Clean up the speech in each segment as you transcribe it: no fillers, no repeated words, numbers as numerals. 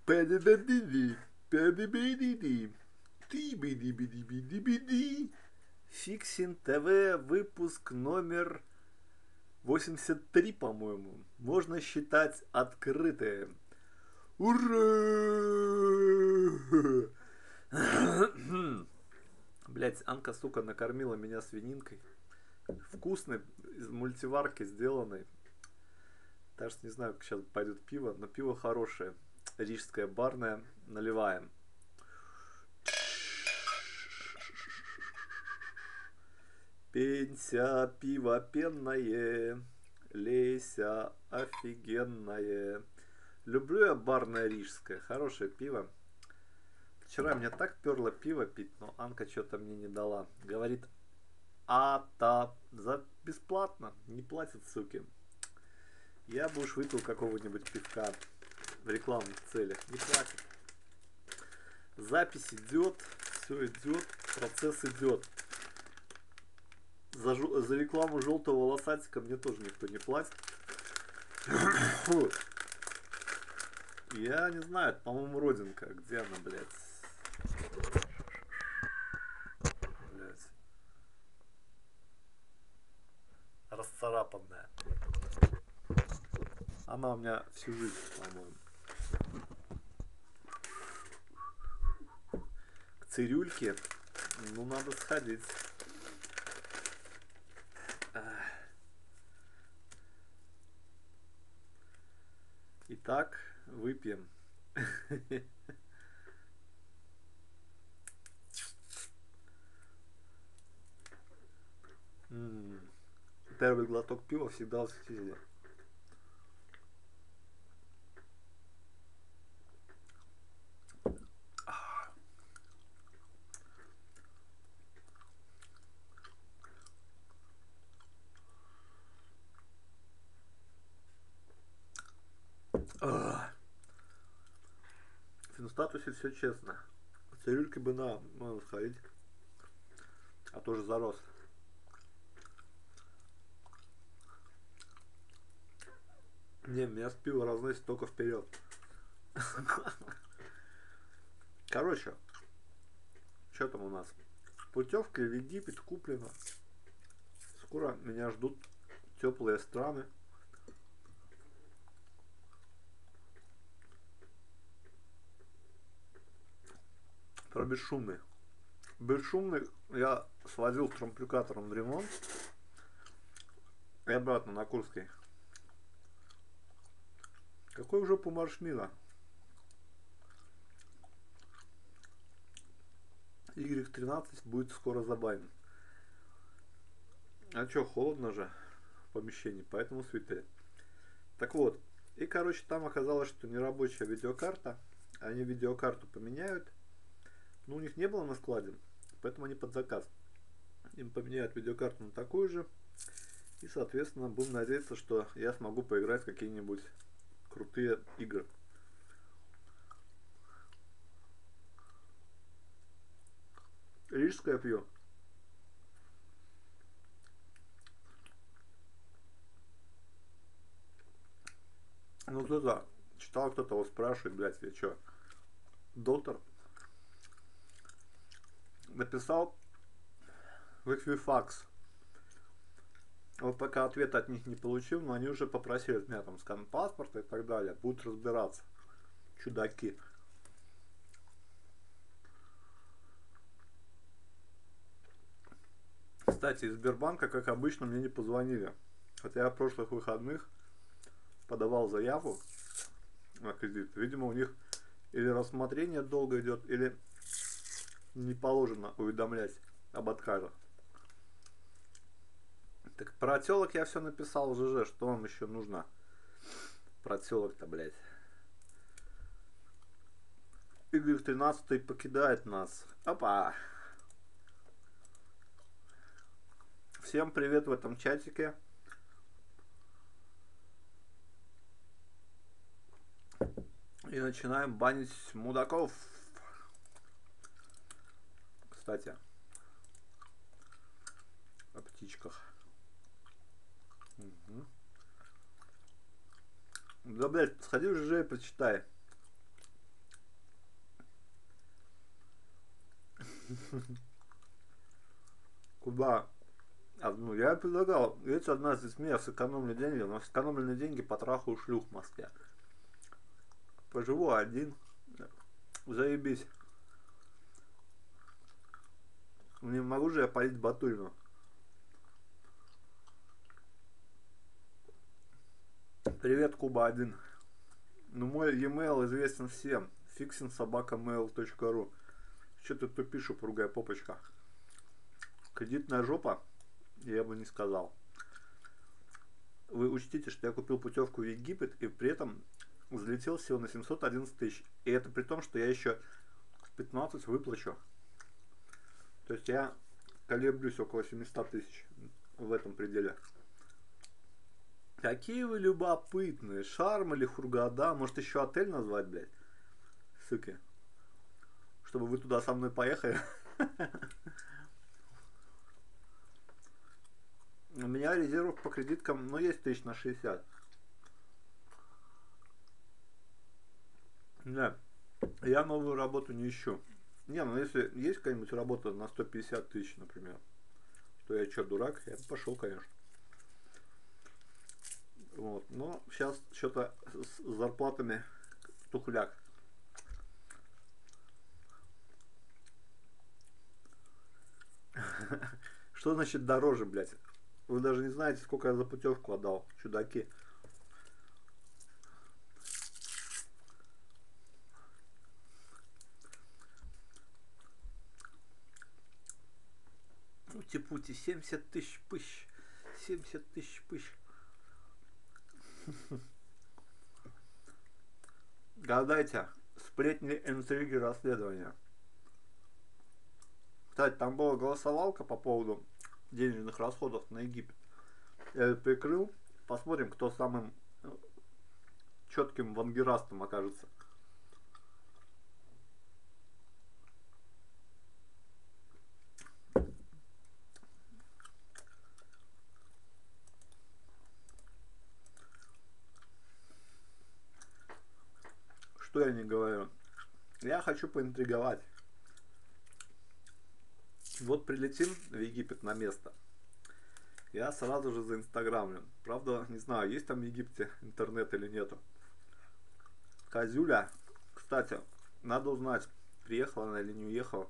Пэ-дэ-дэ-дэ-дэ, пэ-дэ-бэ-дэ-дэ, ти-би-ди-би-ди-би-ди-би-ди. Фиксин ТВ, выпуск номер 83, по-моему. Можно считать открытым. Ура! Блять, Анка, сука, накормила меня свининкой. Вкусной, из мультиварки сделанной. Даже не знаю, как сейчас пойдет пиво, но пиво хорошее. Рижское барное. Наливаем. Пенься, пиво пенное, лейся офигенное. Люблю я барное рижское, хорошее пиво. Вчера мне так перло пиво пить, но Анка что-то мне не дала. Говорит, за бесплатно, не платят, суки. Я бы уж выпил какого-нибудь пивка в рекламных целях, не платит. Запись идет, все идет, процесс идет. За рекламу желтого волосатика мне тоже никто не платит. Фу. Я не знаю, это, по-моему, родинка. Где она, блядь? Блядь. Расцарапанная. Она у меня всю жизнь, по-моему. К цирюльке, ну, надо сходить. Итак, выпьем. Первый глоток пива всегда восхитительный. В финстатусе все честно. Цирюльки бы надо сходить. А тоже зарос. Не, меня с пива разносит только вперед. Короче, что там у нас? Путевка в Египет куплена. Скоро меня ждут теплые страны. Про бесшумный. Бесшумный я свозил с трампликатором в ремонт. И обратно на Курской. Какой уже маршмира? Y13 будет скоро забанен. А чё, холодно же в помещении, поэтому свитере. Так вот, и короче там оказалось, что нерабочая видеокарта. Они видеокарту поменяют. Но у них не было на складе, поэтому они под заказ. Им поменяют видеокарту на такую же. И соответственно будем надеяться, что я смогу поиграть в какие-нибудь крутые игры. Рижское пью. Ну кто-то читал, кто-то его спрашивает, блядь, я чё, доктор? Написал в Equifax. Вот пока ответа от них не получил, но они уже попросили от меня там скан паспорта и так далее. Будут разбираться. Чудаки. Кстати, из Сбербанка, как обычно, мне не позвонили. Хотя я в прошлых выходных подавал заявку на кредит. Видимо, у них или рассмотрение долго идет, или не положено уведомлять об отказах. Так про телок я все написал в ЖЖ, что вам еще нужно? Про телок-то, блядь. Y13 покидает нас. Опа! Всем привет в этом чатике. И начинаем банить мудаков. Кстати, о птичках. Угу. Да, блядь, сходи в ЖЖ и почитай. Куда? Ну, я предлагал, видите, одна из меня сэкономили деньги, но сэкономленные деньги потрахаю шлюх в Москве. Поживу один, заебись. Не могу же я палить Батурину. Привет, Куба-1. Ну, мой e-mail известен всем. fixinsobakamail.ru. Че ты тупишь, упругая попочка? Кредитная жопа? Я бы не сказал. Вы учтите, что я купил путевку в Египет и при этом взлетел всего на 711 тысяч. И это при том, что я еще 15 выплачу. То есть я колеблюсь около 700 тысяч в этом пределе. Какие вы любопытные. Шарм или Хургада. Может еще отель назвать, блядь? Суки. Чтобы вы туда со мной поехали. У меня резервов по кредиткам, ну, есть 1000 на 60. Да. Я новую работу не ищу. Не, ну если есть какая-нибудь работа на 150 тысяч, например, то я что, дурак? Я бы пошел, конечно. Вот. Но сейчас что-то с зарплатами тухляк. Что значит дороже, блядь? Вы даже не знаете, сколько я за путевку отдал, чудаки. Пути-пути, 70 тысяч пыщ. 70 тысяч пыщ. Гадайте, сплетни, интриги, расследования. Кстати, там была голосовалка по поводу денежных расходов на Египет. Я ее прикрыл. Посмотрим, кто самым четким вангерастом окажется. Что я не говорю? Я хочу поинтриговать. Вот прилетим в Египет на место. Я сразу же заинстаграмлю. Правда, не знаю, есть там в Египте интернет или нету. Козюля, кстати, надо узнать, приехала она или не уехала.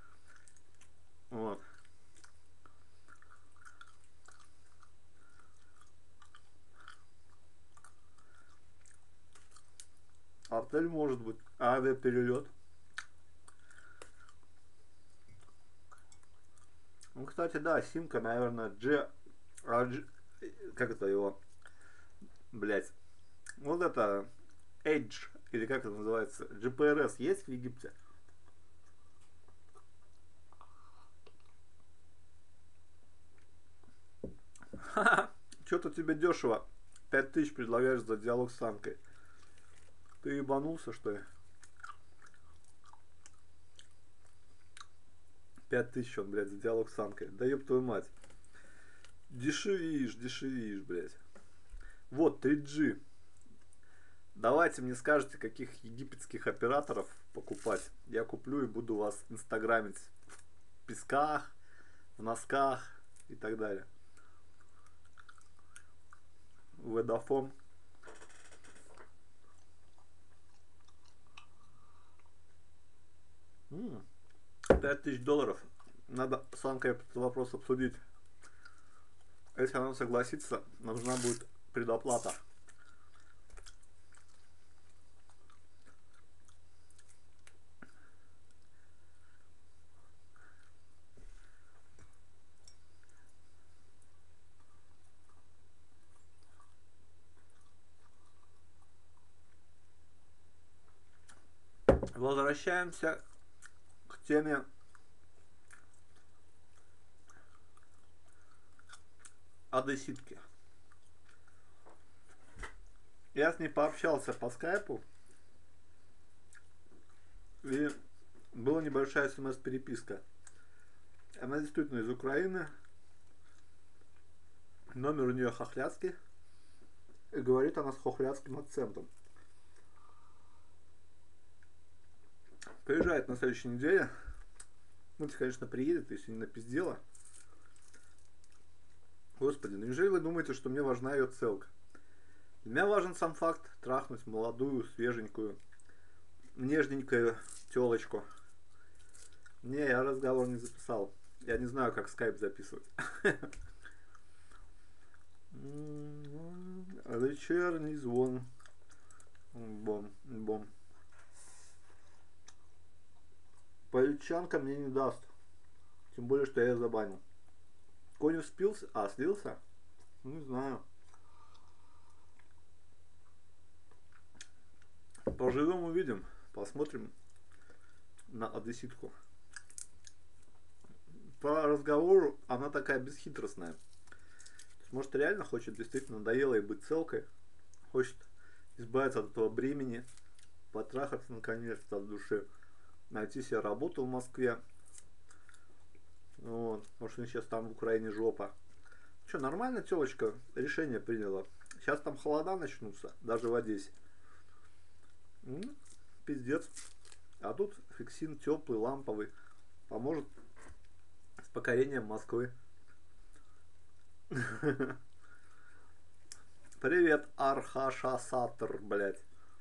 Вот. Отель может быть, авиаперелет. Ну, кстати, да, симка, наверное, как это его, блять, вот это Edge, или как это называется, GPRS есть в Египте? Что-то тебе дешево. 5000 предлагаешь за диалог с самкой. Ты ебанулся, что ли? 5000 он, блядь, за диалог с самкой. Да ёб твою мать. Дешевишь, блядь. Вот, 3G. Давайте мне скажете, каких египетских операторов покупать. Я куплю и буду вас инстаграмить в песках, в носках и так далее. Водофон. 5000 долларов. Надо с Анкой этот вопрос обсудить. Если она согласится, нужна будет предоплата. Возвращаемся к теме одесситки. Я с ней пообщался по скайпу. И была небольшая смс-переписка. Она действительно из Украины. Номер у нее хохляцкий. И говорит она с хохляцким акцентом. Приезжает на следующей неделе. Ну, если, конечно, приедет, если не напиздела. Господи, ну неужели вы думаете, что мне важна ее целка? Для меня важен сам факт трахнуть молодую, свеженькую, нежненькую телочку. Не, я разговор не записал. Я не знаю, как скайп записывать. Вечерний звон. Бом, бом. Пальчанка мне не даст. Тем более, что я ее забанил. Конев спился? А, слился? Не знаю. Поживем, увидим. Посмотрим на одесситку. По разговору она такая бесхитростная. Может, реально хочет, действительно надоело ей быть целкой. Хочет избавиться от этого бремени. Потрахаться наконец-то от души. Найти себе работу в Москве. Вот. Потому что сейчас там в Украине жопа. Что, нормально телочка решение приняла. Сейчас там холода начнутся. Даже в Одессе. Пиздец. А тут фиксин теплый, ламповый. Поможет с покорением Москвы. Привет, Архашасатр, блять.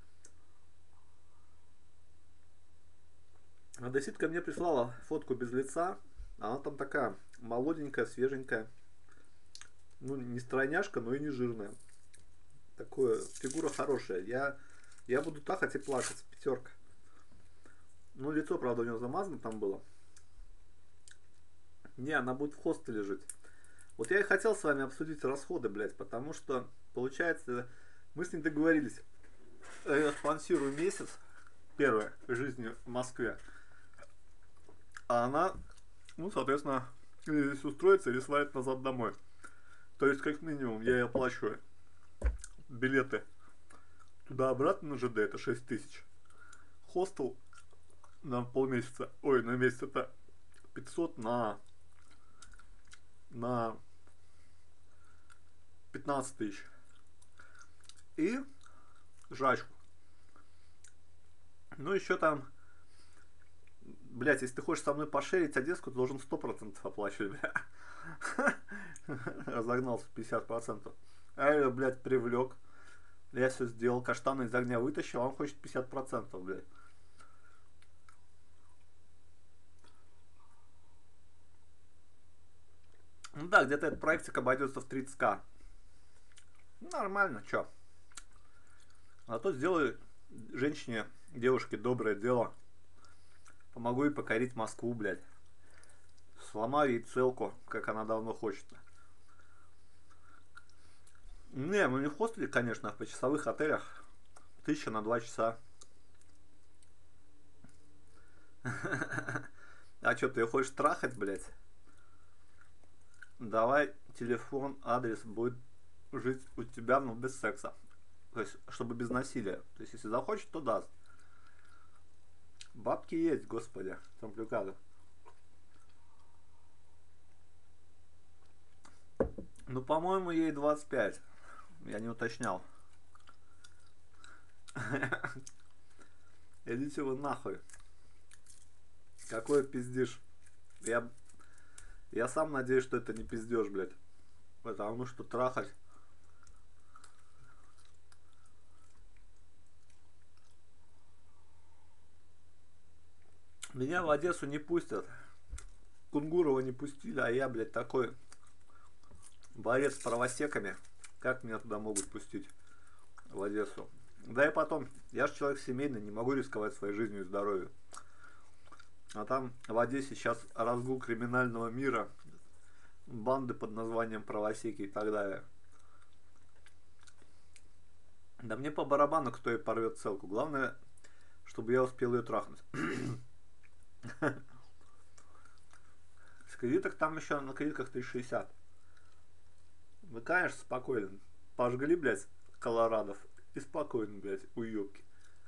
Одесситка мне прислала фотку без лица. Она там такая молоденькая, свеженькая. Ну, не стройняшка, но и не жирная. Такое, фигура хорошая. Я буду тахать и плакать. Пятерка. Ну, лицо, правда, у него замазано там было. Не, она будет в хостеле жить. Вот я и хотел с вами обсудить расходы, блядь, потому что, получается, мы с ним договорились. Я спонсирую месяц, первое, жизни в Москве. А она, ну, соответственно, или здесь устроится, или свалит назад домой. То есть, как минимум, я ей оплачиваю билеты туда-обратно на ЖД, это 6 тысяч. Хостел на полмесяца, ой, на месяц это 500 на 15 тысяч. И жрачку. Ну, еще там, блять, если ты хочешь со мной пошерить Одесску, ты должен 100% оплачивать, бля. Разогнался 50%. А я ее, блядь, привлек. Я все сделал, каштаны из огня вытащил, а он хочет 50%, блядь. Ну да, где-то этот проектик обойдется в 30к. Нормально, чё. А то сделаю женщине, девушке доброе дело. Помогу ей покорить Москву, блядь. Сломаю ей целку, как она давно хочет. Не, ну не в хостеле, конечно, а в почасовых отелях. 1000 на 2 часа. А что, ты ее хочешь трахать, блядь? Давай телефон, адрес будет жить у тебя, но без секса. То есть, чтобы без насилия. То есть, если захочет, то даст. Бабки есть, господи, компликаты. Ну, по-моему, ей 25. Я не уточнял. Идите вы нахуй. Какой пиздишь. Я сам надеюсь, что это не пиздешь, блядь. Потому что трахать. Меня в Одессу не пустят. Кунгурова не пустили, а я, блядь, такой борец с правосеками. Как меня туда могут пустить? В Одессу. Да и потом, я же человек семейный, не могу рисковать своей жизнью и здоровьем. А там в Одессе сейчас разгул криминального мира, банды под названием правосеки и так далее. Да мне по барабану, кто и порвет целку. Главное, чтобы я успел ее трахнуть. С кредиток там еще на кредитках 360. Вы, конечно, спокойно. Пожгли, блядь, колорадов. И спокойно, блядь, уёбки.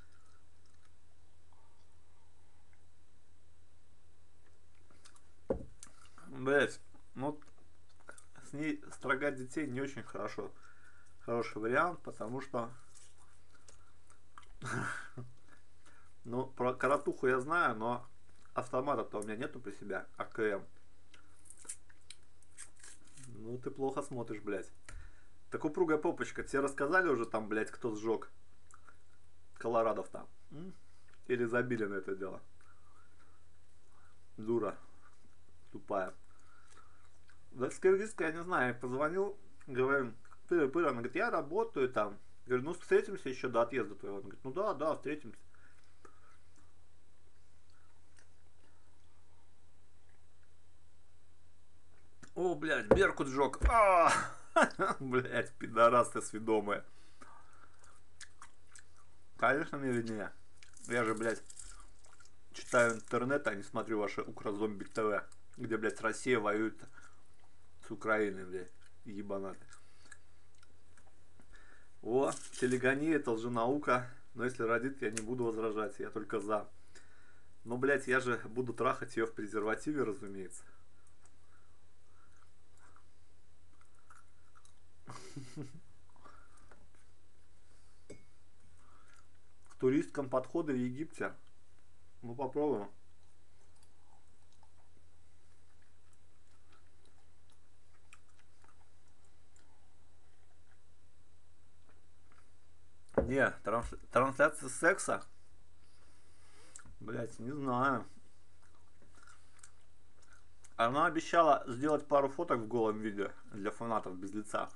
Блядь, ну с ней строгать детей не очень хорошо. Хороший вариант, потому что ну, про коротуху я знаю, но автомата-то у меня нету при себе, АКМ. Ну ты плохо смотришь, блядь. Так упругая попочка. Тебе рассказали уже там, блядь, кто сжег Колорадов там? Или забили на это дело? Дура. Тупая. Да с киргизской я не знаю. Я позвонил, говорю, пыры-пыры. Она говорит, я работаю там. Я говорю, ну встретимся еще до отъезда твоего. Она говорит, ну да, да, встретимся. О, блядь, Беркут сжег. Блядь, пидорас ты сведомая. Конечно, мне виднее. Я же, блядь, читаю интернет, а не смотрю ваши Укрзомби ТВ, где, блядь, Россия воюет с Украиной, блядь, ебанаты. О, телегония, это лженаука. Но если родит, я не буду возражать, я только за. Но, блядь, я же буду трахать ее в презервативе, разумеется. К туристском подходы в Египте. Ну, попробуем. Не, трансляция секса? Блять, не знаю. Она обещала сделать пару фоток в голом виде для фанатов без лица.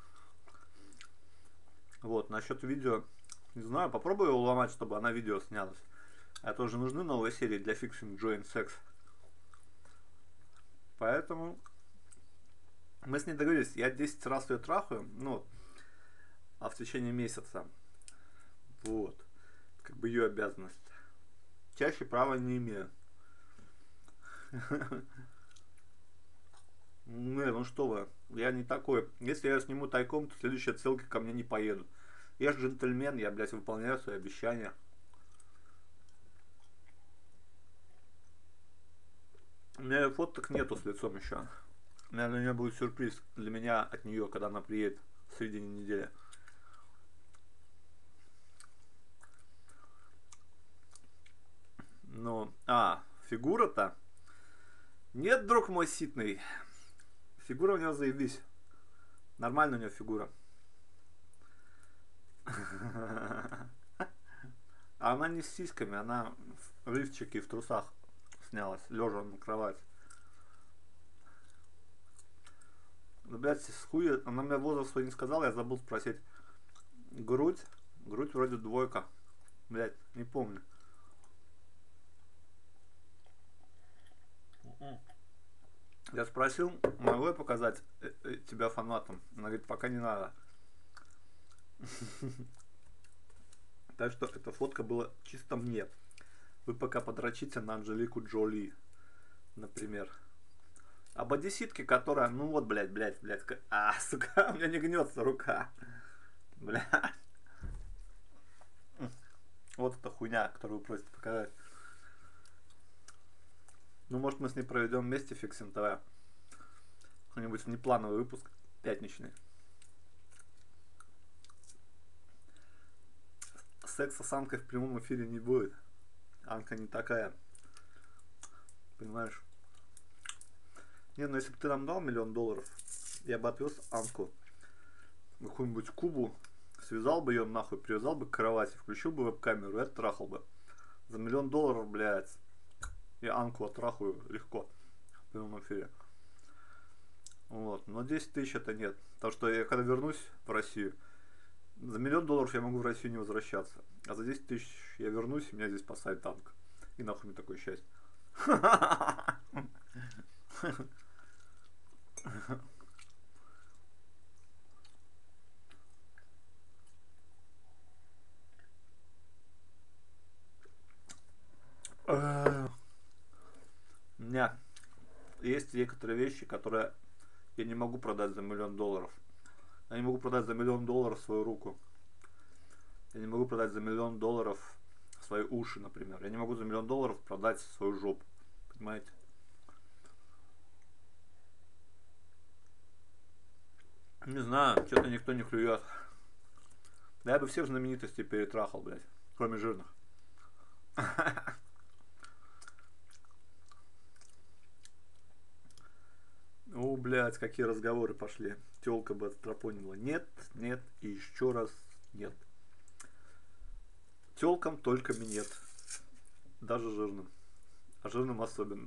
Вот, насчет видео, не знаю, попробую его уломать, чтобы она видео снялась. А тоже нужны новые серии для Fixing Joint Sex. Поэтому мы с ней договорились, я 10 раз ее трахаю, ну, а в течение месяца. Вот. Как бы ее обязанность. Чаще права не имею. Не, ну что вы, я не такой. Если я сниму тайком, то следующие ссылки ко мне не поедут. Я же джентльмен, я, блядь, выполняю свои обещания. У меня фоток нету с лицом еще. Наверное, у меня будет сюрприз для меня от нее, когда она приедет в середине недели. Ну, фигура-то? Нет, друг мой ситный. Фигура у него заебись. Нормальная у него фигура. А она не с сиськами, она в лифчике и в трусах снялась, лежа на кровати. Ну, блядь, с хуя, она мне возраст свой не сказала, я забыл спросить. Грудь вроде 2. Блядь, не помню. Я спросил, могу я показать тебя фанатам? Она говорит, пока не надо. Так что эта фотка была чисто мне. Вы пока подрочите на Анжелику Джоли, например. Об одесситке, которая, ну вот, блядь. Сука, у меня не гнется рука. Блядь. Вот эта хуйня, которую вы просите показать. Ну, может, мы с ней проведем вместе Fixing ТВ. Какой-нибудь внеплановый выпуск, пятничный. Секса с Анкой в прямом эфире не будет. Анка не такая. Понимаешь? Не, ну если бы ты нам дал $1 миллион, я бы отвез Анку в какую-нибудь Кубу, связал бы ее нахуй, привязал бы к кровати, включил бы веб-камеру и оттрахал бы. За $1 миллион, блядь. Я Анку оттрахаю легко в прямом эфире. Вот. Но 10 тысяч это нет. Потому что я когда вернусь в Россию, за $1 миллион я могу в Россию не возвращаться. А за 10 тысяч я вернусь, и меня здесь посадит танк. И нахуй мне такое счастье. У меня есть некоторые вещи, которые я не могу продать за $1 миллион. Я не могу продать за $1 миллион свою руку. Я не могу продать за $1 миллион свои уши, например. Я не могу за $1 миллион продать свою жопу. Понимаете? Не знаю, что-то никто не клюет. Да я бы всех знаменитостей перетрахал, блядь. Кроме жирных. О, блядь, какие разговоры пошли. Тёлка бы отстропонила. Нет, нет и еще раз нет. Тёлкам только минет. Даже жирным. А жирным особенно.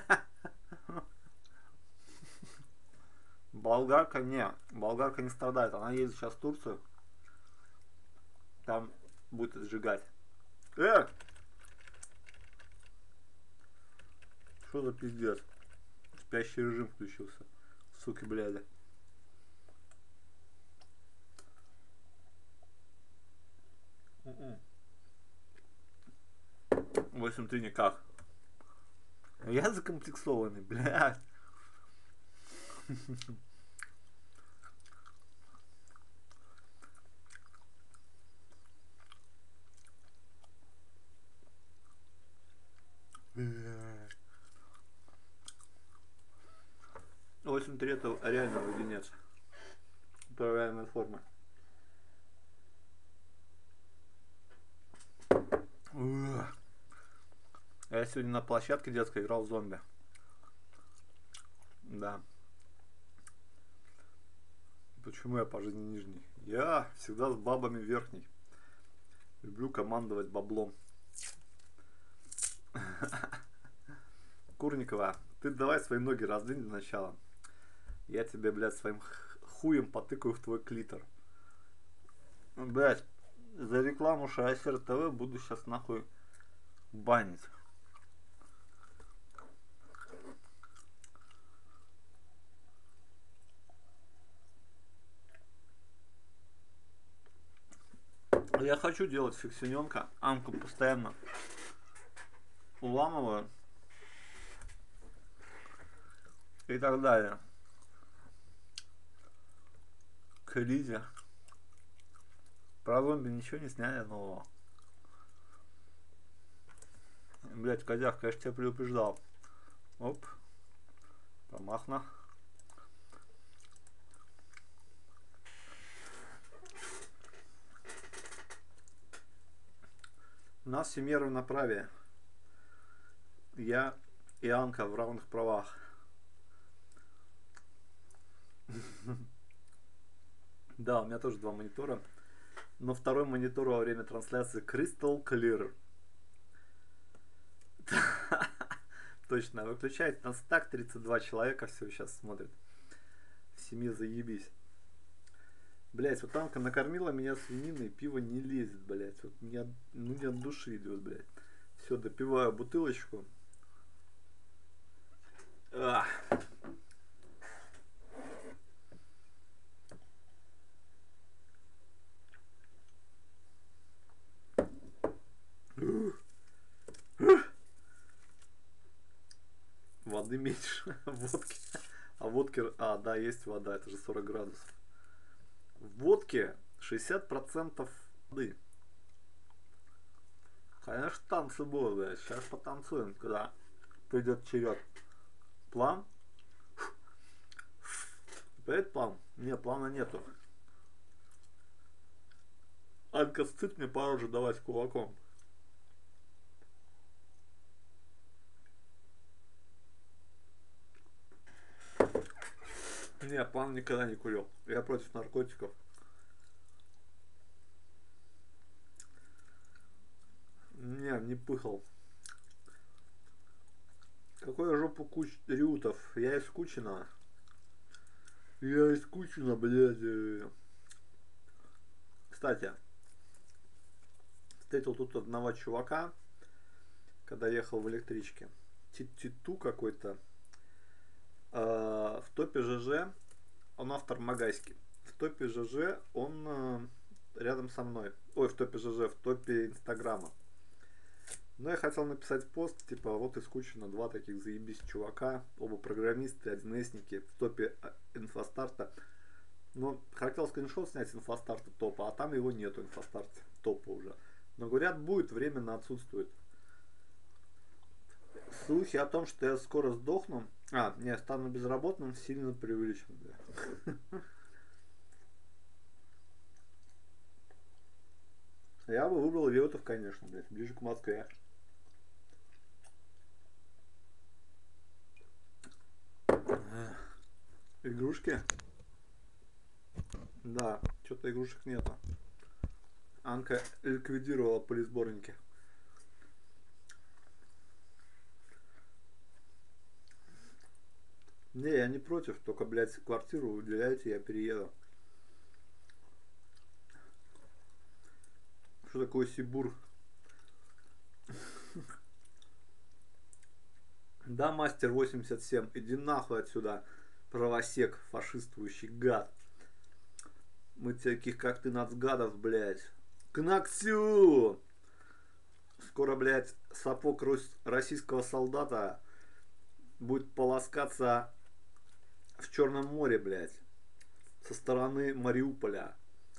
Болгарка не страдает. Она едет сейчас в Турцию. Там будет сжигать. Что за пиздец? Спящий режим включился. Суки, бляда. 8-3 никак. Я закомплексованный, блядь. Блядь. 8-3 это реально воденец. Управляемая форма. Я сегодня на площадке детской играл в зомби. Да. Почему я по жизни нижний? Я всегда с бабами верхний. Люблю командовать баблом. Курникова, ты давай свои ноги раздвинь для начала. Я тебе, блядь, своим хуем потыкаю в твой клитор. Блядь, за рекламу Шайсер ТВ буду сейчас нахуй банить. Я хочу делать фиксиненка, Анку постоянно уламываю и так далее. К Лизе. Про зомби ничего не сняли нового. Блять, козявка, я ж тебя предупреждал. Оп. Промахно. У нас в семье равноправие. Я и Анка в равных правах. Да, у меня тоже два монитора. Но второй монитор во время трансляции Crystal Clear. Точно, выключает нас так, 32 человека все сейчас смотрит. В семье заебись. Блять, вот Анка накормила меня свининой, пиво не лезет, блять. Вот не от души идет, блять. Все, допиваю бутылочку. Ах. Воды меньше, водки. А водки, да, есть вода, это же 40 градусов. В водке 60% воды. Конечно, танцы будут, блядь. Сейчас потанцуем, когда придет черед. План? Опять план? Нет, плана нету. Анка, сцит мне по роже давать кулаком. Не, план никогда не курил. Я против наркотиков. Не пыхал. Какой жопу Рютов? Я из Кучина. Я из Кучина, блядь. Кстати, встретил тут одного чувака, когда ехал в электричке. Титу какой-то. В топе ЖЖ, он автор Магайский. В топе ЖЖ он рядом со мной. Ой, в топе ЖЖ, в топе Инстаграма. Но я хотел написать пост, типа, вот из Кучина два таких заебись чувака, оба программисты, 1С-ники в топе инфостарта. Но хотел скриншот снять с инфостарта топа, а там его нету, инфостарт топа уже. Но говорят, будет, временно отсутствует. Слухи о том, что я скоро сдохну, не, стану безработным, сильно преувеличен, бля. Я бы выбрал Реутов, конечно, блядь, ближе к Москве. Игрушки? Да, что-то игрушек нету. Анка ликвидировала полисборники. Не, я не против, только, блядь, квартиру выделяйте, я перееду. Что такое Сибур? Да, мастер 87, иди нахуй отсюда, правосек, фашистующий гад. Мы таких, как ты, нацгадов, блядь. К ногтю! Скоро, блядь, сапог российского солдата будет полоскаться в Черном море, блядь. Со стороны Мариуполя.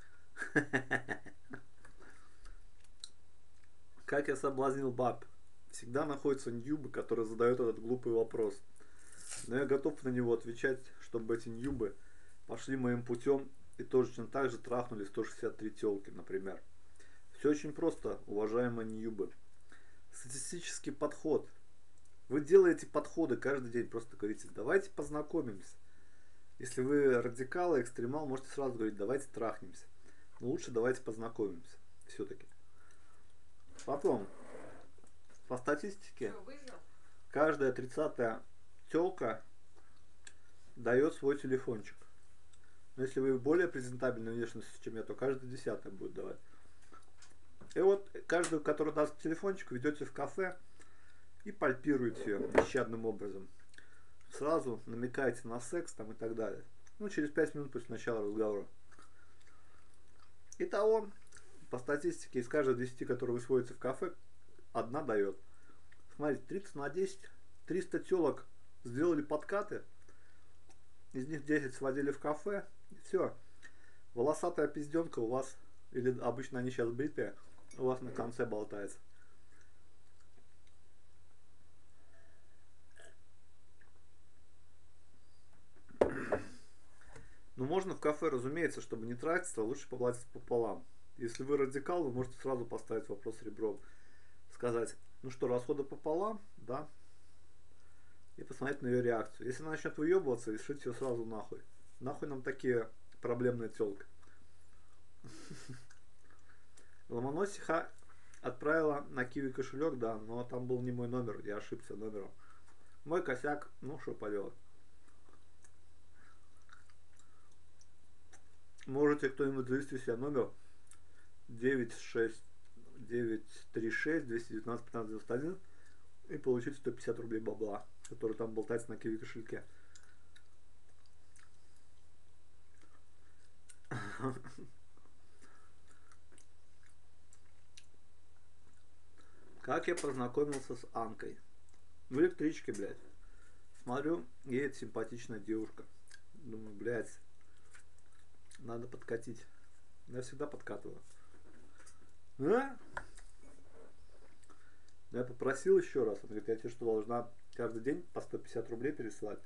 Как я соблазнил баб. Всегда находятся ньюбы, которые задают этот глупый вопрос. Но я готов на него отвечать, чтобы эти ньюбы пошли моим путем и точно так же трахнули 163 телки, например. Все очень просто, уважаемые ньюбы. Статистический подход. Вы делаете подходы каждый день, просто говорите, давайте познакомимся. Если вы радикал, экстремал, можете сразу говорить, давайте трахнемся. Но лучше давайте познакомимся. Все-таки. Потом, по статистике, каждая 30-я телка дает свой телефончик. Но если вы более презентабельной внешности, чем я, то каждая 10-я будет давать. И вот каждую, которая даст телефончик, ведете в кафе и пальпируете ее нещадным образом. Сразу намекаете на секс там и так далее. Ну, через 5 минут после начала разговора. Итого, по статистике, из каждой 10, которые вы сводите в кафе, одна дает. Смотрите, 30 на 10, 300 телок сделали подкаты, из них 10 сводили в кафе, и все. Волосатая пизденка у вас, или обычно они сейчас бритые, у вас на конце болтается. Ну, можно в кафе, разумеется, чтобы не тратиться, лучше поплатить пополам. Если вы радикал, вы можете сразу поставить вопрос ребром. Сказать, ну что, расходы пополам, да? И посмотреть на ее реакцию. Если она начнет выебываться, решить ее сразу нахуй. Нахуй нам такие проблемные телки. Ломоносиха отправила на Киви кошелек, да, но там был не мой номер, я ошибся номером. Мой косяк, ну что поделать. Можете кто-нибудь завести себе номер 936-219-1591 и получить 150 рублей бабла, который там болтается на Киви кошельке. Как я познакомился с Анкой? В электричке, блядь. Смотрю, едет симпатичная девушка. Думаю, блядь, надо подкатить. Я всегда подкатываю. А? Я попросил еще раз. Он говорит, я тебе что, должна каждый день по 150 рублей пересылать?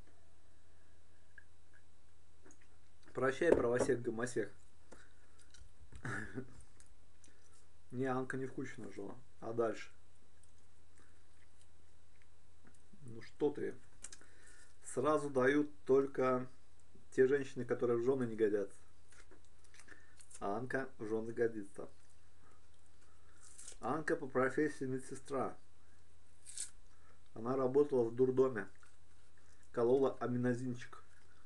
Прощай, правосек, гомосек. Не, Анка не в Кучино жила. А дальше? Ну что ты? Сразу дают только те женщины, которые в жены не годятся. А Анка в жены годится. Анка по профессии медсестра. Она работала в дурдоме. Колола аминозинчик.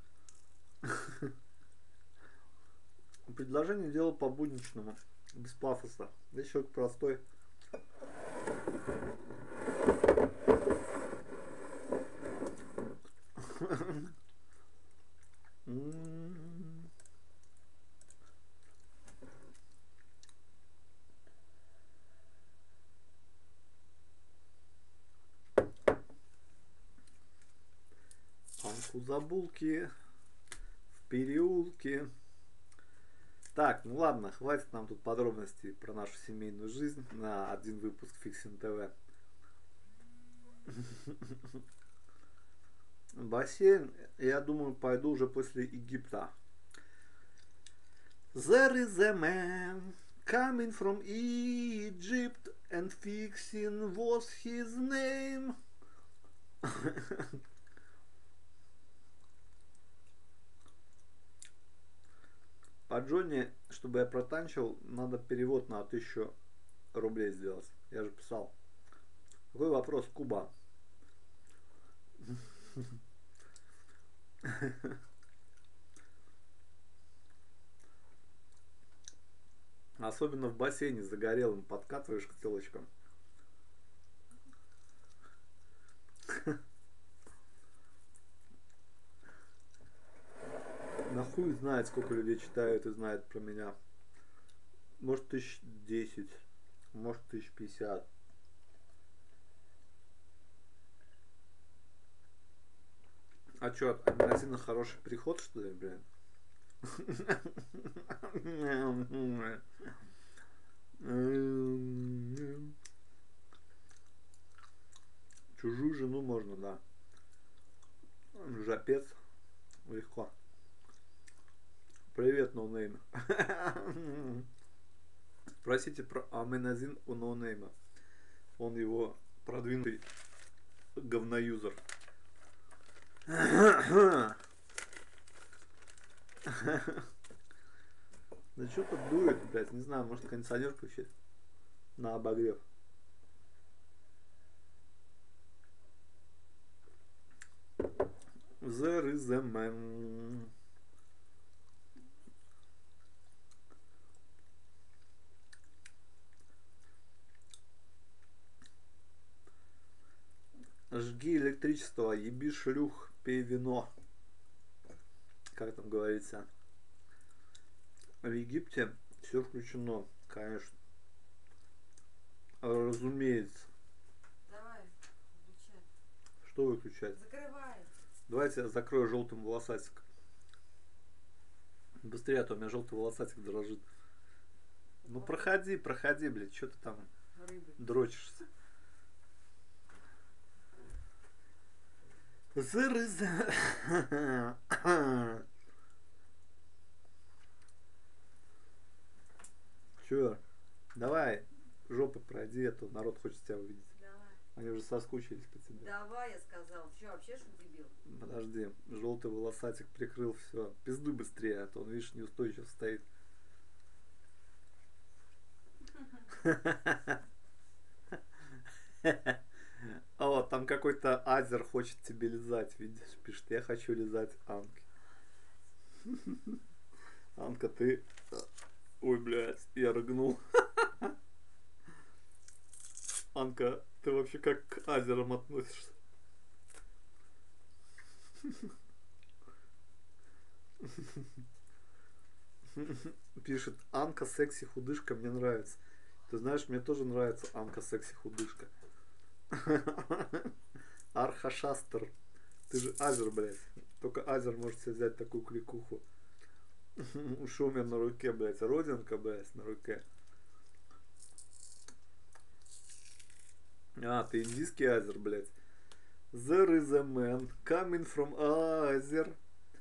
Предложение делал по-будничному. Без пафоса. Да человек простой. Анку забулки в переулке. Так, ну ладно, хватит нам тут подробностей про нашу семейную жизнь на один выпуск Фиксин ТВ. Бассейн, я думаю, пойду уже после Египта. There is a man coming from Egypt and Fixin was his name. А Джонни, чтобы я протанчил, надо перевод на 1000 рублей сделать. Я же писал. Какой вопрос, Куба? Особенно в бассейне загорелым подкатываешь к телочкам. Нахуй знает, сколько людей читают и знают про меня. Может 1010, может 1050. А чё, от магазина хороший приход, что ли, блин? Чужую жену можно, да. Жапец. Легко. Привет, ноунейм. Спросите про Аменазин у ноунейма. Он его продвинутый говноюзер. Да что-то дует, блядь, не знаю, может кондиционер включить на обогрев. There is a man. Жги электричество, еби шлюх, пей вино. Как там говорится. В Египте все включено, конечно. Разумеется. Давай, выключай. Что выключать? Закрывай. Давайте я закрою желтым волосатик. Быстрее, а то у меня желтый волосатик дрожит. Ну проходи, проходи, блядь, что ты там Рыбы. дрочишься? Чё? Давай, жопы пройди, а то народ хочет тебя увидеть. Давай. Они уже соскучились по тебе. Давай, я сказал. Че, вообще что дебил? Подожди, желтый волосатик прикрыл все. Пизду быстрее, а то он, видишь, неустойчиво стоит. А вот там какой-то азер хочет тебе лизать, видишь, пишет, я хочу лизать Анки. Анка, ты... Ой, блядь, я рыгнул. Анка, ты вообще как к азерам относишься? Пишет, Анка секси худышка, мне нравится. Ты знаешь, мне тоже нравится Анка секси худышка. Архашастер. Ты же азер, блядь. Только азер может себе взять такую кликуху. Что у меня на руке, блядь? Родинка, блядь, на руке. А, ты индийский азер, блядь. There is a man coming from Азер.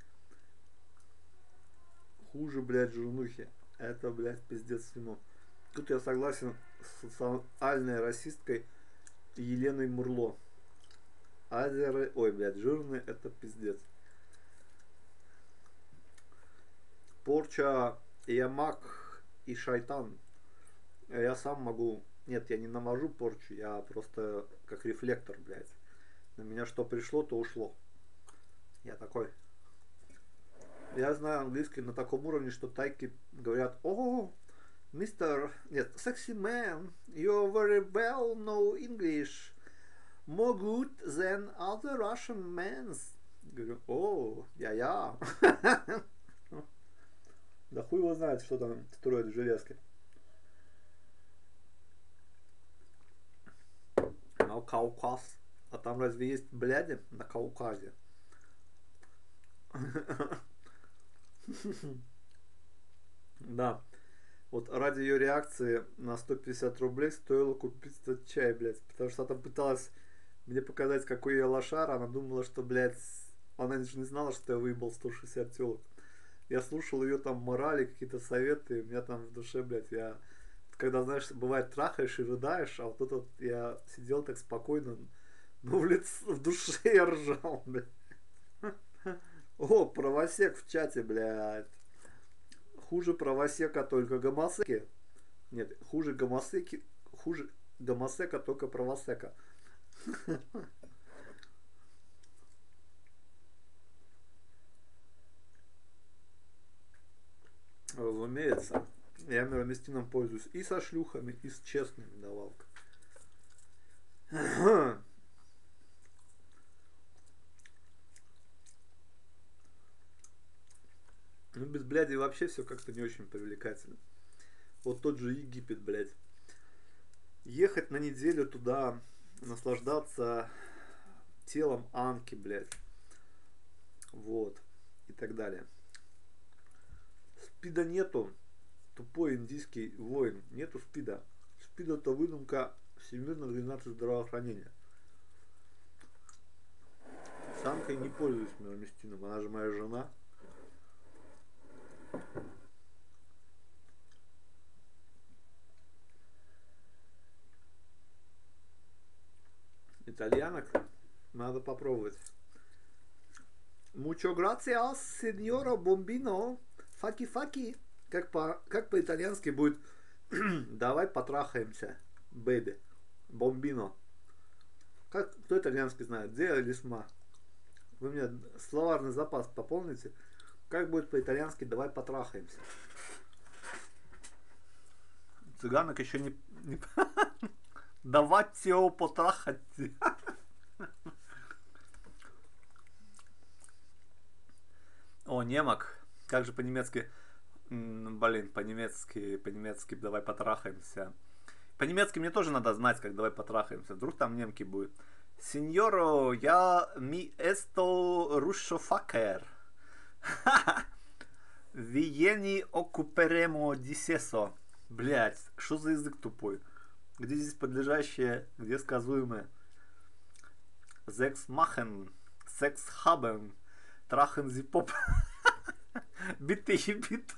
Хуже, блядь, жирнухи. Это, блядь, пиздец всему. Тут я согласен с социальной расисткой Еленой Мурло. Азеры, ой, блядь, жирные, это пиздец. Порча, ямак и шайтан. Я сам могу... Нет, я не навожу порчу, я просто как рефлектор, блядь. На меня что пришло, то ушло. Я такой. Я знаю английский на таком уровне, что тайки говорят: о, мистер... Нет, sexy man, you very well know English. More good than other Russian men. Говорю, о, я. Да хуй его знает, что там строят в железке. На Кавказ. А там разве есть бляди на Кавказе? Да. Вот ради ее реакции на 150 рублей стоило купить этот чай, блядь. Потому что она пыталась мне показать, какой я лошара. Она думала, что, блядь, она же не знала, что я выебал 160 телок. Я слушал ее там морали, какие-то советы, и у меня там в душе, блядь, я... Когда, знаешь, бывает, трахаешь и рыдаешь, а вот тут вот я сидел так спокойно, но в душе я ржал, блядь. О, правосек в чате, блядь. Хуже правосека только гомосеки. Нет, хуже гомосеки, хуже гомосека только правосека. Разумеется, я мироместином пользуюсь и со шлюхами, и с честными давалками. Ну, без бляди вообще все как-то не очень привлекательно. Вот тот же Египет, блядь. Ехать на неделю туда, наслаждаться телом Анки, блядь. Вот. И так далее. Спида нету. Тупой индийский воин. Нету спида. Спид это выдумка Всемирной организации здравоохранения. С Анкой не пользуюсь мироместином. Она же моя жена. Итальянок надо попробовать. Mucho gracias, señora Bombino. Факи-факи. Как по-итальянски будет давай потрахаемся, бэби. Бомбино. Кто итальянский знает? Деа или сма? Вы мне словарный запас пополните. Как будет по-итальянски давай потрахаемся? Цыганок еще не... Давайте его потрахать. О, немок. Как же по-немецки? Блин, по-немецки давай потрахаемся. По-немецки мне тоже надо знать, как давай потрахаемся. Вдруг там немки будет. Сеньоро, я ми эсто рушофакер. Виени окуперемо дисесо. Блять, что за язык тупой? Где здесь подлежащее, где сказуемое? Секс махен, секс хабен, трахен зи поп. Биtte ебит.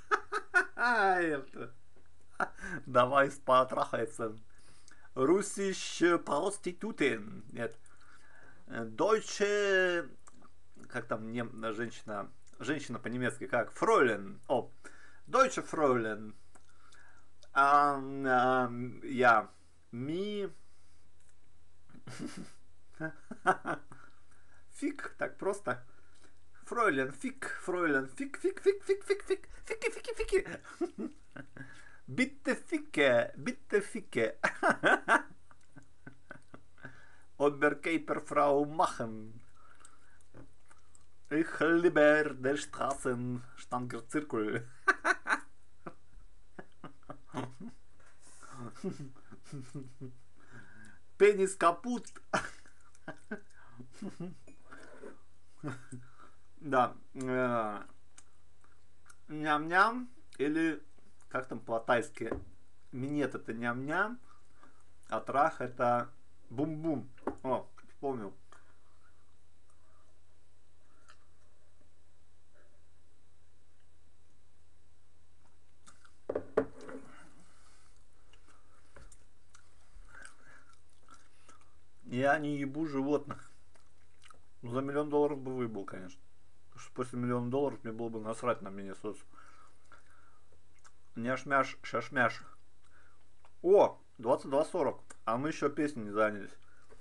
Давай потрахаться. Руссиш проститутен. Нет. Deutsche... Как там женщина... Женщина по-немецки как? Фройлен. О. Deutsche Fräulein. Я. Ми. Фиг. Так просто. Фройлен, фиг, фройлен, фиг, фиг, фиг, фиг, фиг, фиг, фики, фики, фики. Bitte ficke, bitte ficke. Oberkäperfrau machen. Ich lieber der Straßen Stanger Zirkel. Пенис капут. Да. Ням-ням. Или как там по-тайски? Минет это ням-ням. А трах это бум-бум. О, вспомнил. Я не ебу животных. Ну, за $1 000 000 бы выбыл, конечно. Потому что после $1 000 000 мне было бы насрать на Миннесоту. Няшмяш, шашмяш. О, 22:40. А мы еще песню не занялись.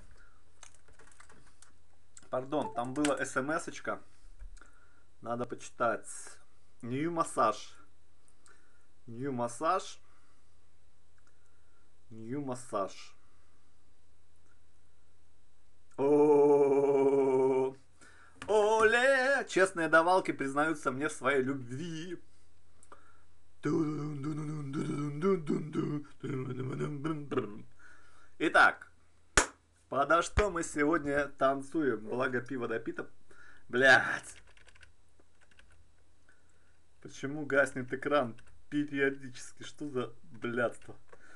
Пардон, там была смс-очка. Надо почитать. New массаж. New массаж. New массаж. О, оле! Честные давалки признаются мне в своей любви. Итак, подо что мы сегодня танцуем? Благо пиво допито. Блять. Почему гаснет экран периодически? Что за блядство?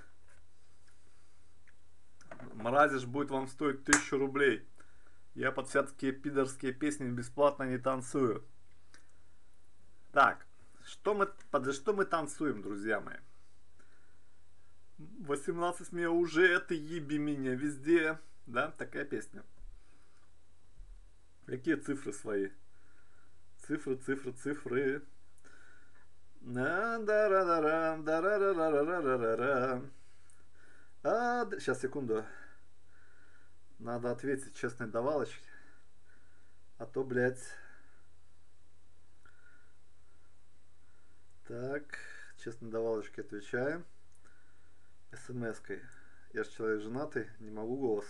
Мразиш будет вам стоить 1000 рублей. Я под всякие пидорские песни бесплатно не танцую. Так, подо что мы танцуем, друзья мои? 18 мне уже, ты еби меня везде. Да, такая песня. Какие цифры свои? Цифры. Сейчас, секунду. Надо ответить честной давалочке. А то, блядь. Так, честной давалочке отвечаем. СМС-кой. Я же человек женатый, не могу голос.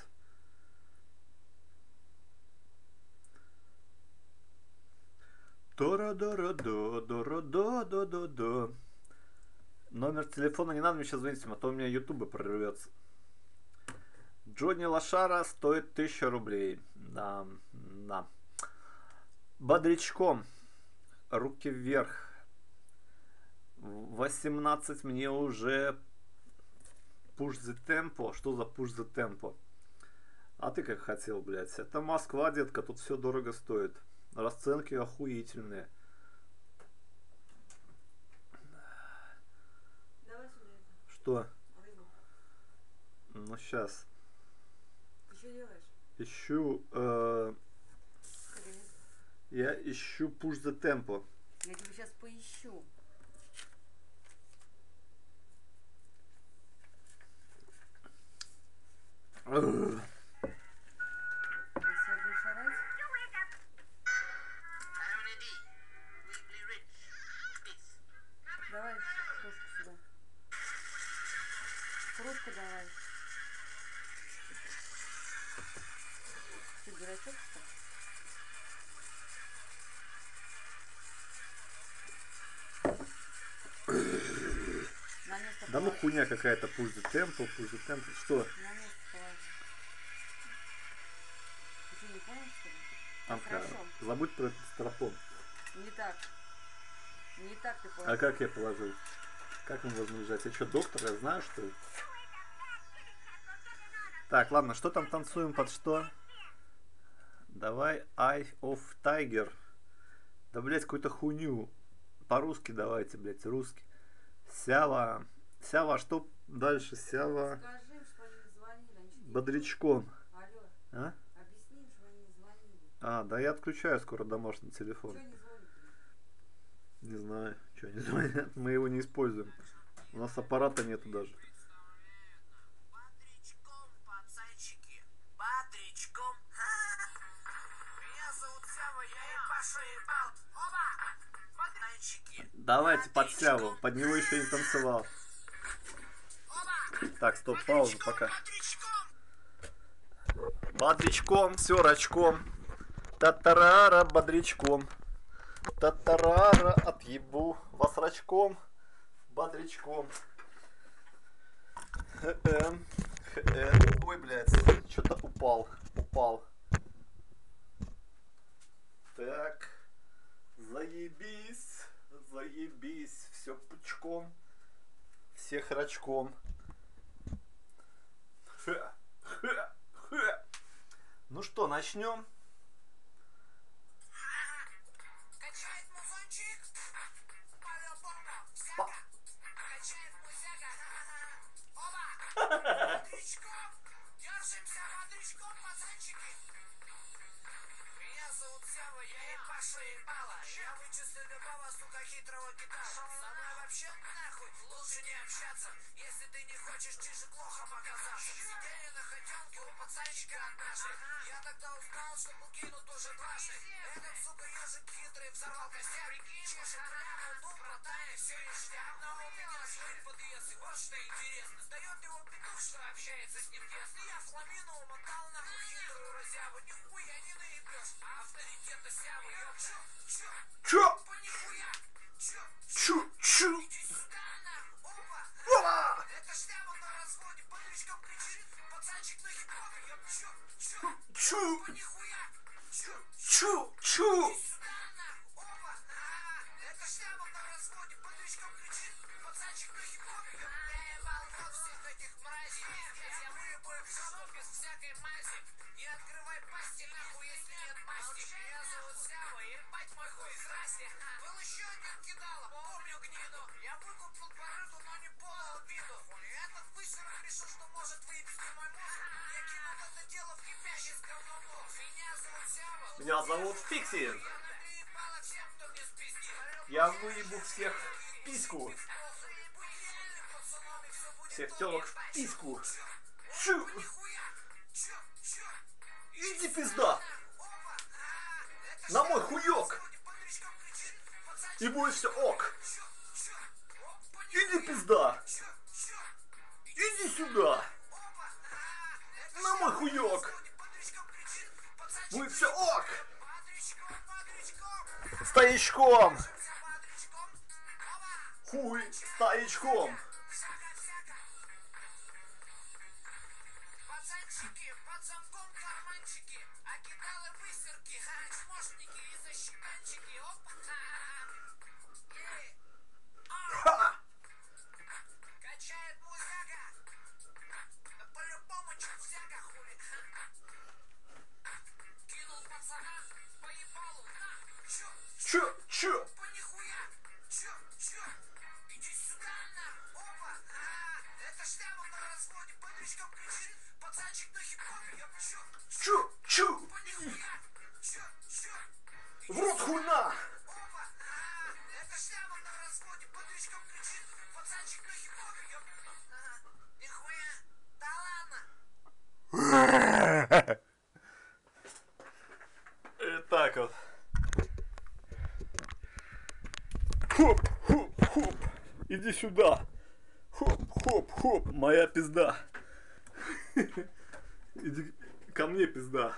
Дора-дора-до-дора-до-до-до-до. Номер телефона не надо мне сейчас звонить, а то у меня ютуб прорвется. Джонни Лошара стоит 1000 рублей. Да, да. Бодрячком. Руки вверх. 18 мне уже. Push the tempo. Что за push the tempo? А ты как хотел, блядь. Это Москва, детка. Тут все дорого стоит. Расценки охуительные. Давай сюда это. Что? Рыбу. Ну сейчас. Ты что делаешь? Ищу. Я ищу push the tempo. Я тебе сейчас поищу. Ты себя будешь орать? Давай кружку сюда. Кружку давай. Ты дурачок, что ли? На место Да ну положи. хуйня какая-то push the tempo, push the tempo. Что? На место положи. Ты что, не понял, что ли? Амка, Хорошо. забудь про этот стропон. Не так. Не так ты понял. А как я положил? Как он должен лежать? Я что, доктор? Я знаю, что ли? Так, ладно, что там танцуем под что? Давай Eye of Tiger. Да, блядь, какую-то хуйню. По-русски давайте, блядь, русский. Сява. Сява, что дальше? Сява. Скажи им, что они не звонили. Они что, не Бодрячком. Алло, А? объясни им, что они не звонили. А, да я отключаю скоро домашний телефон. Что не звонят? Не знаю, что они звонят. Мы его не используем. У нас аппарата нету даже. Бодрячком, пацанчики, бодрячком. Меня зовут Сява, я ебашу ебал. Оба! Пацанчики. Давайте под Сяву. Под него еще не танцевал. Оба! Так, стоп, пауза пока. Бодрячком. Бодрячком, все рачком. Татарара, бодрячком. Татарара, отъебу вас рачком. Бодрячком. Ой, блядь, что-то упал. Так. Заебись. Заебись. Все пучком. Всех рачком. Ну что, начнем? Качает музончик. По-любому. Всяко. Качает музяка. Оба! Бодрячком. Держимся бодрячком, пацанчики. Меня зовут Сява, я ебашу ебало. Я вычислю любого, сука, хитрого кидала. Со мной вообще нахуй лучше не общаться, если ты не хочешь чижик лохом оказаться. Сидели на хотенке у пацанчика однажды. Я тогда узнал, что был кинут уже дважды. Этот, сука, ежик хитрый взорвал костяк. Чешет прямо, ну, братане, все ништяк. Но у меня свой подъезд, и вот что интересно. Сдает его петух, что общается с ним тесно. Я фламину умотал нахуй хитрую разяву. Нихуя не наебешь, авторитета Сявы. Чё? По нихуя. Чё? Иди сюда, нахуй. Опа. Это Сява на разводе, бодрячком кричит. Пацанчик на хип-хопе. Чё? По нихуя. Чё? Иди сюда, нахуй. Опа. Это Сява на разводе, бодрячком кричит. Пацанчик на хип-хопе. Я ебал вот всех этих мразей. Я выебу их в жопу без всякой мази. Не открывай пасти, нахуй, если нет масти. Меня зовут Сява, ебать мой хуй, здрасте. Был еще один кидало, помню гниду. Я выкупил барыгу, но не подал виду. Этот высерок решил, что может выебать мой мозг. Я кинул это дело в кипящий с говном бокс. Меня зовут Сява. Меня зовут Фикси. Я наклеебала всем, кто мне спиздит. Я выебу всех. письку. Всех телок в письку. Чу. Иди пизда. На мой хуёк. И будет все ок. Иди пизда. Иди сюда. На мой хуёк. Будет все ок. Стоячком. Хуй стоячком. Пацанчики, под замком карманчики, акидалы, высерки, чмошники и защеканчики, опа, Ха! качает музяка, по-любому чё всяко хули, кинул пацана, поебалу, на, Чё? по нихуя, иди сюда, на, опа, это шляпа на разводе, по новичкам кричит, пацанчик на хип-хопе, я Чё? по нихуя, В рот хуйна. опа, это шляпа на разводе, по новичкам кричит, пацанчик на хип-хопе, я нихуя, да ладно. И так вот. Хоп, хоп, хоп. Иди сюда. Хоп, хоп, хоп. Моя пизда. Иди ко мне, пизда.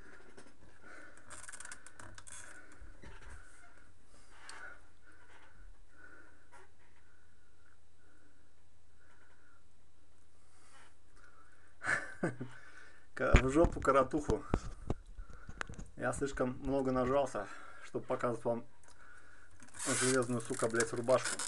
В жопу коротуху. Я слишком много нажался, чтобы показывать вам железную, сука, блять, рубашку.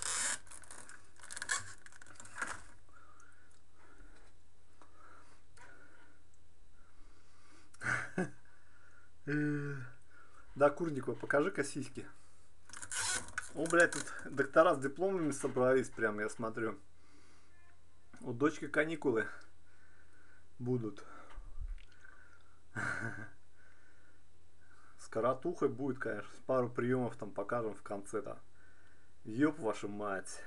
Да, Курникова, покажи-ка сиськи. О, блядь, тут доктора с дипломами собрались, прям, я смотрю. У дочки каникулы будут. С коротухой будет, конечно. Пару приемов там покажем в конце-то. Ёб вашу мать.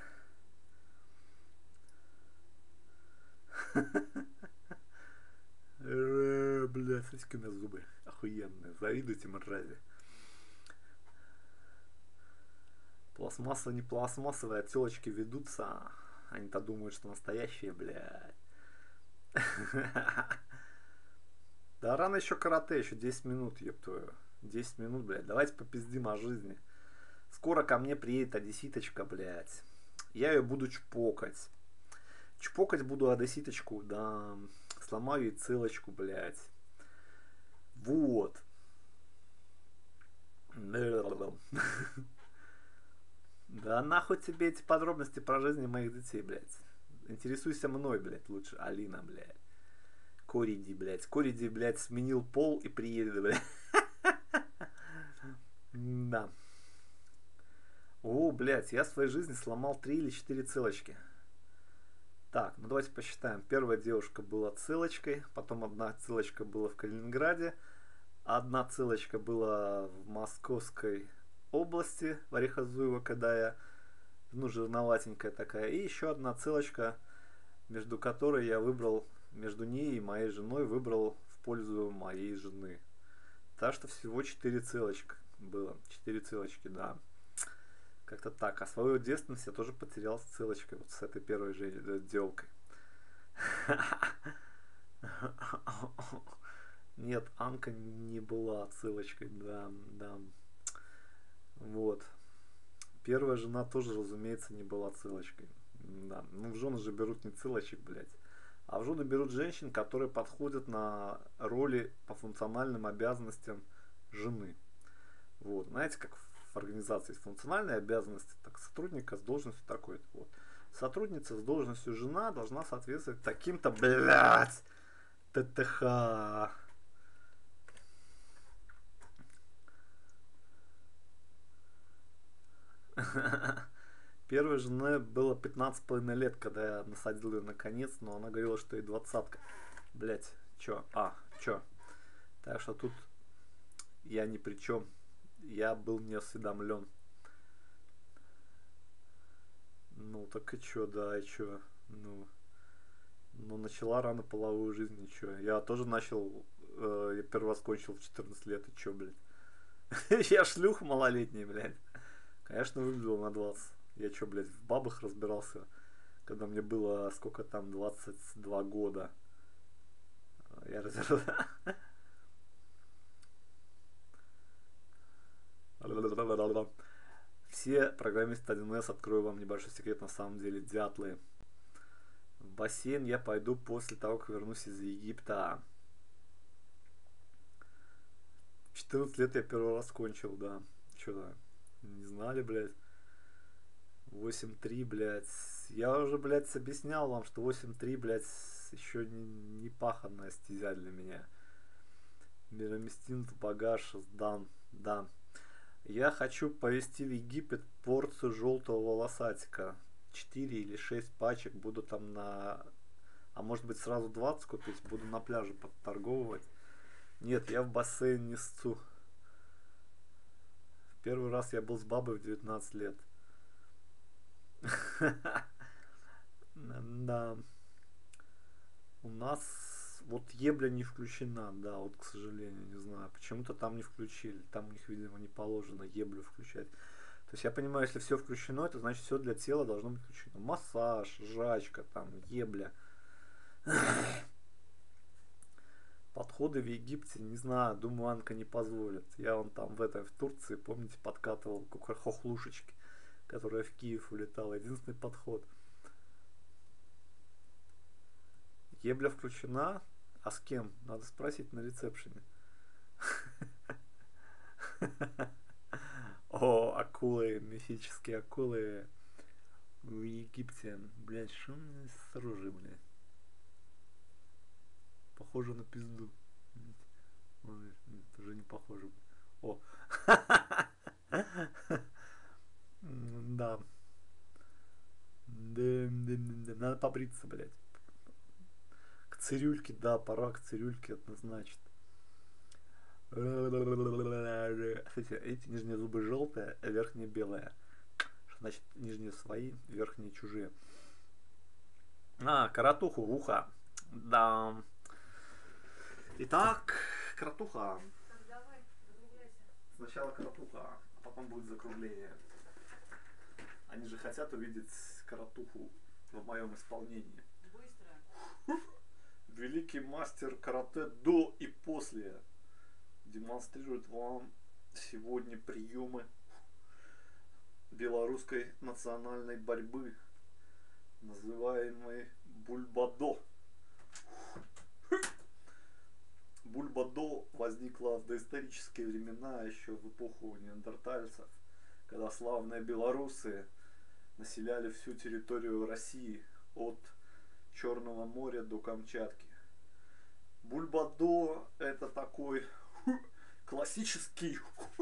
Бля, сиськи на зубы. Охуенные. Завидуйте, мрази. Пластмасса не пластмассовые, а телочки ведутся. Они-то думают, что настоящие, блядь. Да рано еще карате, еще 10 минут, ёб твою. 10 минут, блядь. Давайте попиздим о жизни. Скоро ко мне приедет одесситочка, блядь. Я ее буду чпокать. Чпокать буду одесситочку, да. Сломаю ей целочку, блядь. Вот. Да нахуй тебе эти подробности про жизнь моих детей, блядь. Интересуйся мной, блядь, лучше. Алина, блядь. Кориди, блядь. Кориди, блядь, сменил пол и приедет, блядь. Да. О, блядь, я в своей жизни сломал 3 или 4 целочки. Так, ну давайте посчитаем. Первая девушка была целочкой, потом одна целочка была в Калининграде, одна целочка была в Московской области, в Орехозуево, когда я, ну, жирноватенькая такая, и еще одна целочка, между которой я выбрал, между ней и моей женой выбрал в пользу моей жены. Так что всего 4 целочка было, 4 целочки, да. Как-то так. А свою девственность я тоже потерял с целочкой. Вот с этой первой же девкой. Нет, Анка не была целочкой. Да, да. Вот. Первая жена тоже, разумеется, не была целочкой. Да. Ну, в жены же берут не целочек, блядь. А в жены берут женщин, которые подходят на роли по функциональным обязанностям жены. Вот. Знаете, как в организации есть функциональные обязанности, так сотрудника с должностью такой-то. Вот. Сотрудница с должностью жена должна соответствовать таким-то, блядь, ТТХ. Первой жене было 15,5 лет, когда я насадил ее наконец, но она говорила, что ей 20-ка. Блять, чё? Чё? Так что тут я ни при чем. Я был не осведомлен. Ну так и чё, да, и чё? Ну, начала рано половую жизнь, ничего. Я тоже начал, я первый раз кончил в 14 лет, и чё, блядь? Я шлюх малолетний, блядь. Конечно, выглядел на 20. Я чё, блядь, в бабах разбирался, когда мне было, сколько там, 22 года. Я Все программисты 1С, открою вам небольшой секрет, на самом деле дятлы. В бассейн я пойду после того, как вернусь из Египта. В 14 лет я первый раз кончил, да. Чё-то не знали, блядь. 8.3, блядь. Я уже, блядь, объяснял вам, что 8.3, блядь, еще не паханная стезя для меня. Мироместин в багаж сдан. Да. Я хочу повезти в Египет порцию желтого волосатика. 4 или 6 пачек. Буду там на... А может быть сразу 20 купить? Буду на пляже подторговывать. Нет, я в бассейн не сцу. Первый раз я был с бабой в 19 лет. Да. У нас вот ебля не включена, да, вот, к сожалению, не знаю. Почему-то там не включили. Там у них, видимо, не положено еблю включать. То есть я понимаю, если все включено, это значит все для тела должно быть включено. Массаж, жрачка, там, ебля. Подходы в Египте, не знаю, думаю, Анка не позволит. Я вон там в Турции, помните, подкатывал хохлушечки, которая в Киев улетала. Единственный подход. Ебля включена, а с кем? Надо спросить на ресепшене. О, акулы, мифические акулы в Египте. Блять, что у меня с оружием, блядь? Похоже на пизду. Ой, нет, уже не похоже. О. Да. Да. Надо побриться, блядь. К цирюльке, да, пора к цирюльке однозначно. Кстати, эти нижние зубы желтые, а верхние белые. Значит, нижние свои, верхние чужие. А, каратуху в ухо. Да. Итак, каратуха. Так, давай, закругляйся. Сначала каратуха, а потом будет закругление. Они же хотят увидеть каратуху в моем исполнении. Быстро. Великий мастер карате до и после демонстрирует вам сегодня приемы белорусской национальной борьбы, называемой бульбадо. Бульбадо возникла в доисторические времена, еще в эпоху неандертальцев, когда славные белорусы населяли всю территорию России от Черного моря до Камчатки. Бульбадо это такой классический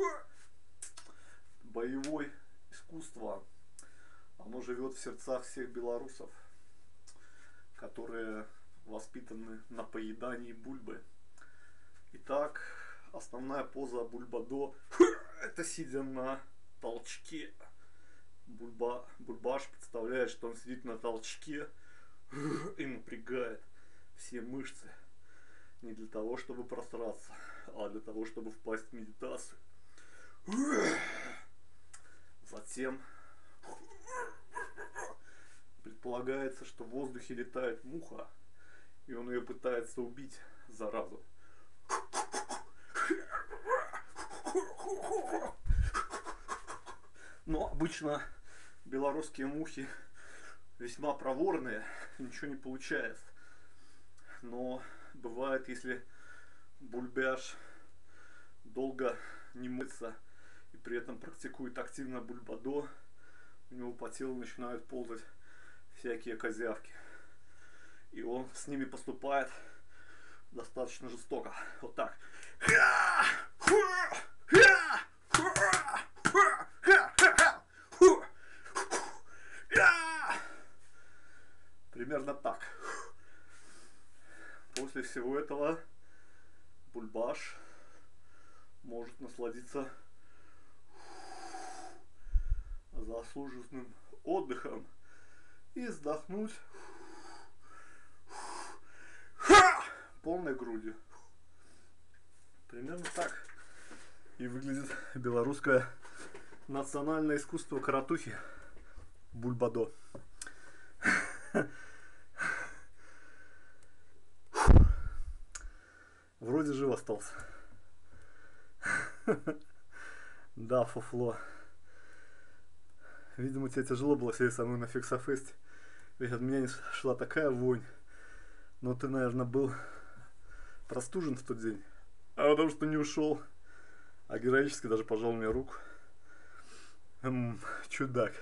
боевое искусство. Оно живет в сердцах всех белорусов, которые воспитаны на поедании бульбы. Итак, основная поза бульбадо это сидя на толчке. Бульбаш представляет, что он сидит на толчке и напрягает все мышцы. Не для того, чтобы просраться, а для того, чтобы впасть в медитацию. Затем предполагается, что в воздухе летает муха, и он ее пытается убить, заразу. Но обычно белорусские мухи весьма проворные, ничего не получается. Но бывает, если бульбяш долго не мыться и при этом практикует активно бульбадо, у него по телу начинают ползать всякие козявки. И он с ними поступает достаточно жестоко. Вот так. Примерно так. После всего этого бульбаш может насладиться заслуженным отдыхом и вздохнуть полной грудью. Примерно так и выглядит белорусское национальное искусство каратухи бульбадо. Вроде жив остался. Да, фуфло. Видимо, тебе тяжело было сидеть со мной на фиксофесте. Ведь от меня не шла такая вонь. Но ты, наверное, был простужен в тот день. А потому что не ушел. А героически даже пожал мне руку. Чудак.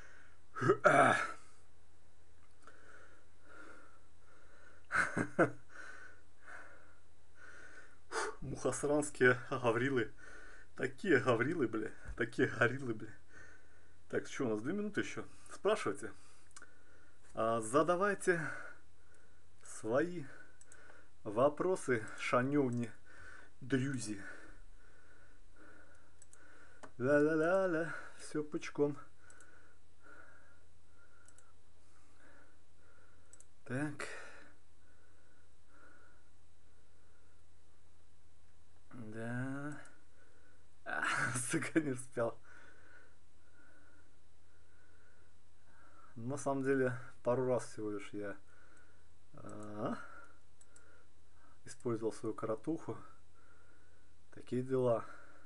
Мухосранские гаврилы. Такие гаврилы, бля. Такие гориллы, бля. Так, что, у нас 2 минуты еще? Спрашивайте. Задавайте свои вопросы, шанёвни дрюзи. Ла-ла-ла-ла. Все пучком. Так. Да. Цыганер спел. На самом деле, пару раз всего лишь я использовал свою каратуху. Такие дела.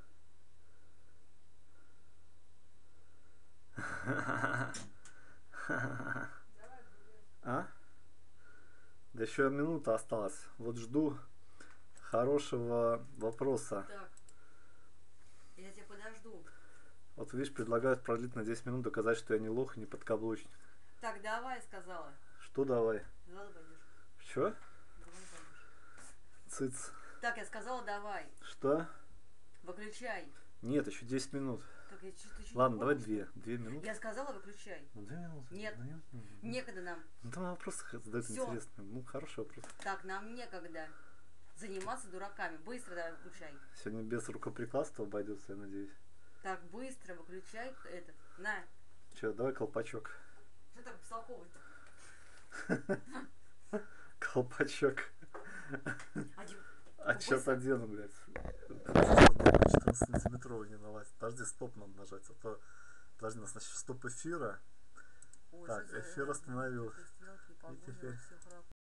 А? Да еще минута осталась. Вот жду хорошего вопроса. Так. Я тебя подожду. Вот видишь, предлагают продлить на 10 минут, доказать, что я не лох и не подкаблучник. Так, давай, сказала. Что давай? Ладно, пойдешь. Что? Давай пойдешь. Цыц. Так, я сказала, давай. Что? Выключай. Нет, еще 10 минут. Так, я что-то ещё Ладно, не давай помню. 2 минуты. Я сказала, выключай. Ну, 2 минуты. Нет. Некогда нам. Ну, там вопросы задают Всё. интересные. Ну, хороший вопрос. Так, нам некогда заниматься дураками. Быстро давай выключай. Сегодня без рукоприкладства обойдется, я надеюсь. Так, быстро выключай этот. На. Че, давай колпачок. Что так бестолковый-то? Колпачок. Один. А Быстро. сейчас одену, блядь. 14-сантиметровый не налазит. Подожди, стоп надо нажать. А то... Подожди, у нас значит стоп эфира. Ой, Так, что за- эфир остановился. Стрелки, И погода, теперь- всё хорошо.